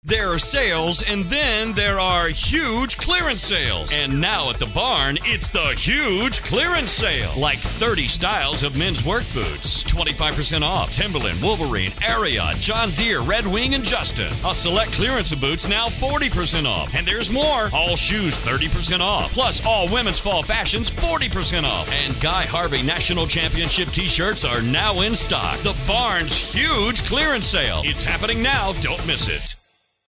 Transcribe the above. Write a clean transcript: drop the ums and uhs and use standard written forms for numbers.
There are sales, and then there are huge clearance sales. And now at the barn, it's the huge clearance sale. Like 30 styles of men's work boots. 25% off. Timberland, Wolverine, Ariat, John Deere, Red Wing, and Justin. A select clearance of boots now 40% off. And there's more. All shoes 30% off. Plus all women's fall fashions 40% off. And Guy Harvey National Championship t-shirts are now in stock. The barn's huge clearance sale. It's happening now. Don't miss it.